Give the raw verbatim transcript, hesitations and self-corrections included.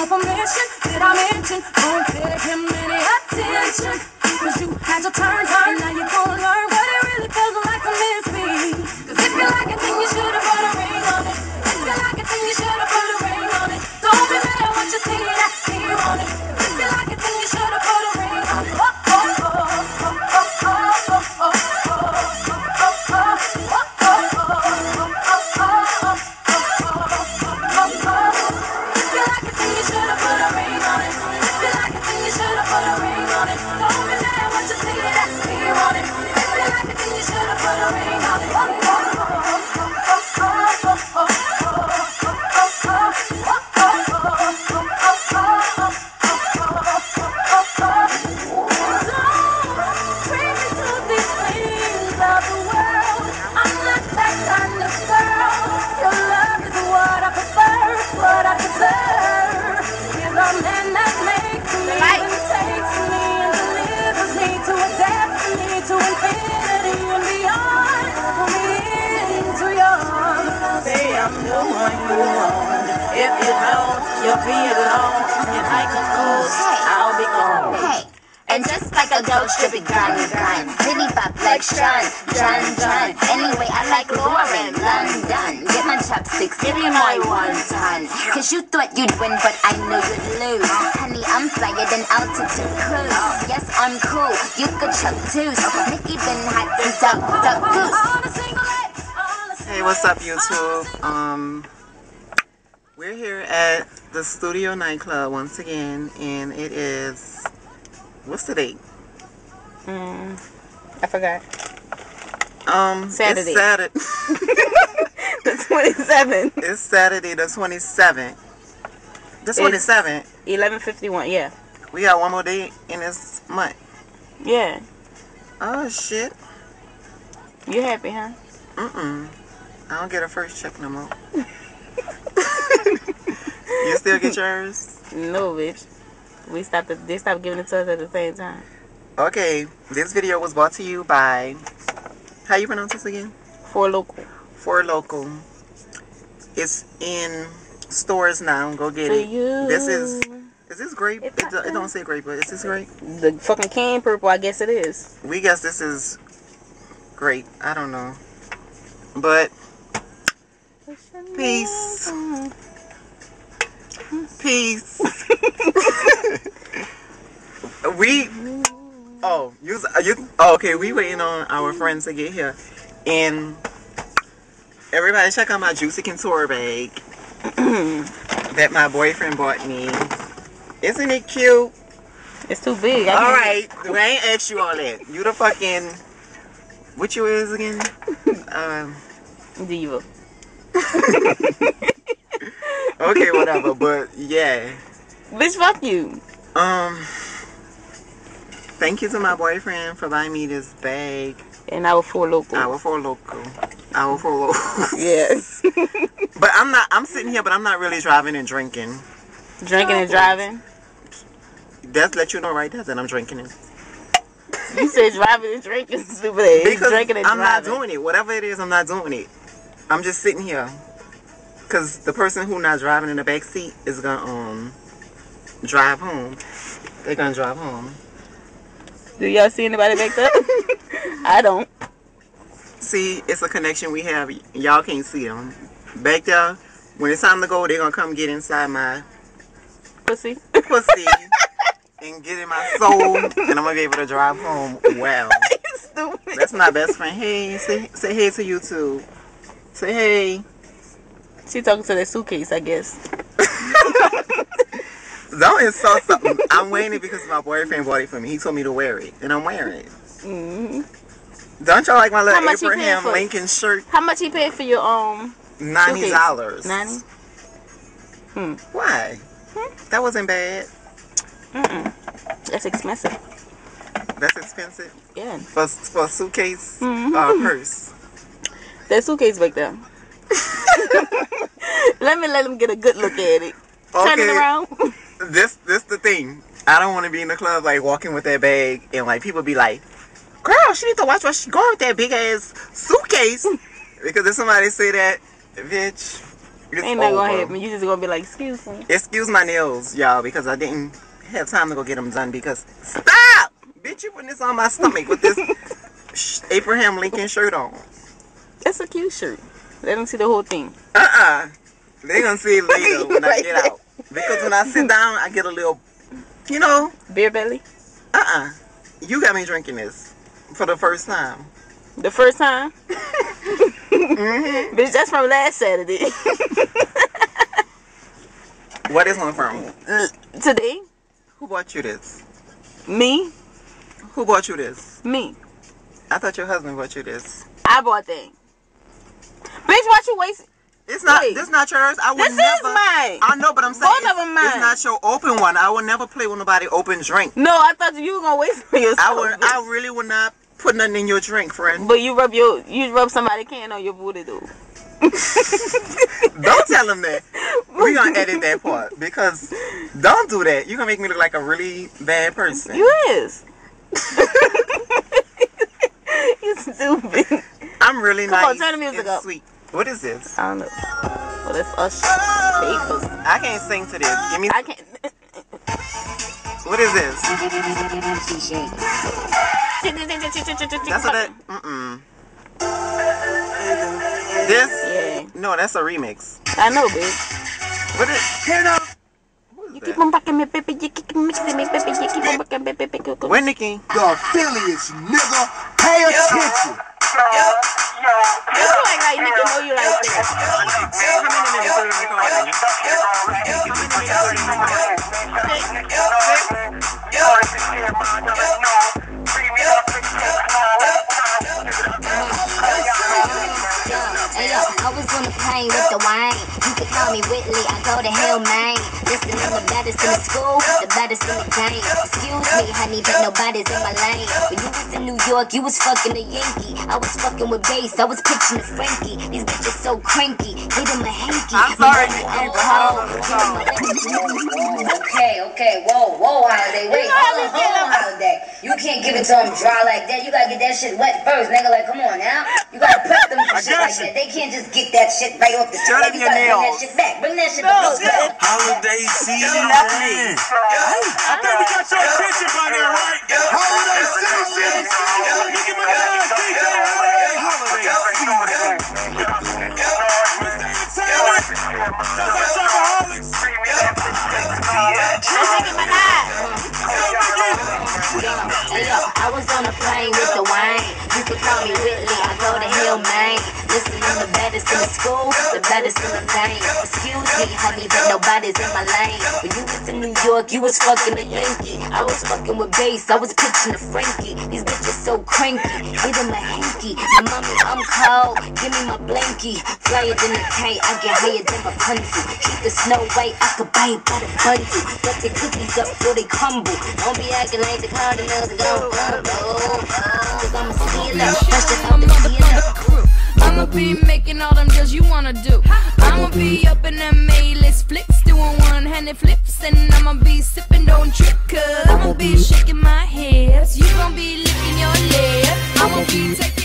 permission. Did I mention? Don't pay him any attention. Cause you had your turn, turn. Now you're gonna learn what it really feels like to miss me. Cause if you like it, then you should've put a ring on it. If you like it, then you should've put a ring on it. Don't be mad at what you see, that here on it. If you like it, then you should've put a ring on it. Oh, oh, oh, oh, oh, oh, oh, oh, and just like a dope stripping gun, gun, Diddy bop like Sean, John, John. Anyway, I like Lauren, London. Get my chopsticks, give me my one ton. Cause you thought you'd win, but I knew you'd lose. Honey, I'm flyer than altitude cruise. Yes, I'm cool, you could chuck twos. Nicki been hot and duck, duck goose. Hey, what's up, YouTube? Um, we're here at the Studio Nightclub once again, and it is... What's the date? Mm, I forgot. Um, Saturday. It's Saturday. The twenty-seventh. It's Saturday the twenty-seventh. The twenty-seventh. eleven fifty-one, yeah. We got one more day in this month. Yeah. Oh, shit. You happy, huh? Mm-mm. I don't get a first check no more. You still get yours? No, bitch. We stopped. They stopped giving it to us at the same time. Okay, this video was brought to you by, how you pronounce this again? Four Local. Four Local. It's in stores now. Go get For it. you. This is, is this grape? It, It's do- it don't say grape, but is this grape? The fucking can purple, I guess it is. We guess this is grape. I don't know. But, peace. Peace. we oh you, you oh, okay we waiting on our friends to get here, and everybody check out my Juicy Couture bag that my boyfriend bought me. Isn't it cute? It's too big. I All can't- right, we ain't asked you all that. You the fucking what you is again? um Diva. Okay, whatever, but yeah. Bitch, fuck you. Um, thank you to my boyfriend for buying me this bag. And our Four Local. Our Four Local. Our Four Local. Yes. But I'm not, I'm sitting here, but I'm not really driving and drinking. Drinking and driving. That's let you know right there that I'm drinking it. You said driving and drinking, stupid ass. Because Drinking and I'm driving. not doing it. Whatever it is, I'm not doing it. I'm just sitting here. Because the person who not driving in the back seat is going to um, drive home. They're going to drive home. Do y'all see anybody back there? I don't. See, it's a connection we have. Y'all can't see them. Back there, when it's time to go, they're going to come get inside my Pussy. pussy and get in my soul, and I'm going to be able to drive home well. Stupid. That's my best friend. Hey, say, say hey to YouTube. Say hey. She talking to that suitcase, I guess. Don't insult something. I'm wearing it because my boyfriend bought it for me. He told me to wear it, and I'm wearing it. Mm-hmm. Don't y'all like my little How much he Abraham paying for it? Lincoln shirt? How much he paid for your um Ninety dollars. Ninety. Hmm. Why? Hmm? That wasn't bad. Mm-mm. That's expensive. That's expensive Yeah. for for a suitcase Mhm. or a purse. That suitcase back there. Let me let him get a good look at it. Turn it Okay. around. This this the thing. I don't want to be in the club like walking with that bag and like people be like, "Girl, she need to watch where she going with that big ass suitcase." Because if somebody say that, bitch, It's Ain't that gonna over. happen. You just gonna be like, excuse me. Excuse my nails, y'all, because I didn't have time to go get them done. Because stop, bitch, you putting this on my stomach with this sh- Abraham Lincoln shirt on. That's a cute shirt. Let them see the whole thing. Uh-uh. They gonna see it later when I Right get there. out. Because when I sit down, I get a little, you know, Beer belly. uh-uh. You got me drinking this for the first time. The first time. Mm-hmm. Bitch, that's from last Saturday. What is one from? Today, Who bought you this? me, Who bought you this? me. I thought your husband bought you this. I bought that. Bitch, what you waste? It's not. Wait. This not yours. I would This is never. mine. I know, but I'm saying Both it's, of them mine. it's not your open one. I would never play with nobody open drink. No, I thought you were gonna waste for yourself. I would. I really would not put nothing in your drink, friend. But you rub your, you rub somebody can on your booty though. Don't tell them that. We gonna edit that part because don't do that. You gonna make me look like a really bad person. You is. You stupid. I'm really Come on, nice turn the music and up. sweet. What is this? I don't know. Well, that's us. Papers. I can't sing to this. Give me. I can't. What is this? That's what that. Mm-mm. This? Yeah. No, that's a remix. I know, bitch. What is? Here now. What You is keep that? on fucking me, baby. You keep on mixing me, baby. You keep on fucking me, baby. When Nikki? The affiliates, nigga. Pay attention. You like like nigga know you like that. How many minutes are we recording? Hey yo, I was on the plane with the wine. You could call me Whitley, I go to hell, man. Listen, I'm the baddest in the school, the baddest in the game. Excuse me, honey, but nobody's in my lane. When you was in New York, you was fucking a Yankee. I was fucking with bass, I was pitching a Frankie. These bitches so cranky, hit him a hanky. I'm sorry, I'm Nikki. cold. Okay, okay, whoa, whoa, Holiday, wait, hold on, hold on, Holiday. You can't give it to them dry like that. You gotta get that shit wet first, nigga. Like, come on now. You gotta prep them for shit like that. They can't just get that shit right off the Show top. them You your gotta bring that nails. shit back. Bring that shit back. Let's go. Holiday season. left me. I think we got your attention by now, right? Holiday season. Look at my man, D J. Holiday Hey yo, I was on a plane with the wine. You could call me Whitley, I go to hell, man. Listen, I'm the baddest in the school, the baddest in the game. Excuse me, honey, but nobody's in my lane. When you was in New York, you was fucking a Yankee. I was fucking with bass, I was pitching a Frankie. These bitches so cranky, hit him a hanky. My mommy, I'm cold, give me my blankie. Flyer than a kite, I get higher than my country. Keep the snow white, I could buy it by the bundle. But the cookies up before they crumble. Don't be acting like the Cardinals are gonna rumble. Cause I'm a stealer, that's just how the stealer. I'ma be making all them deals you wanna do. I'ma be up in them A-list flicks, doing one-handed flips, and I'ma be sipping, don't trip, cause I'ma be shaking my hips. You gon' be licking your lips. I'ma be taking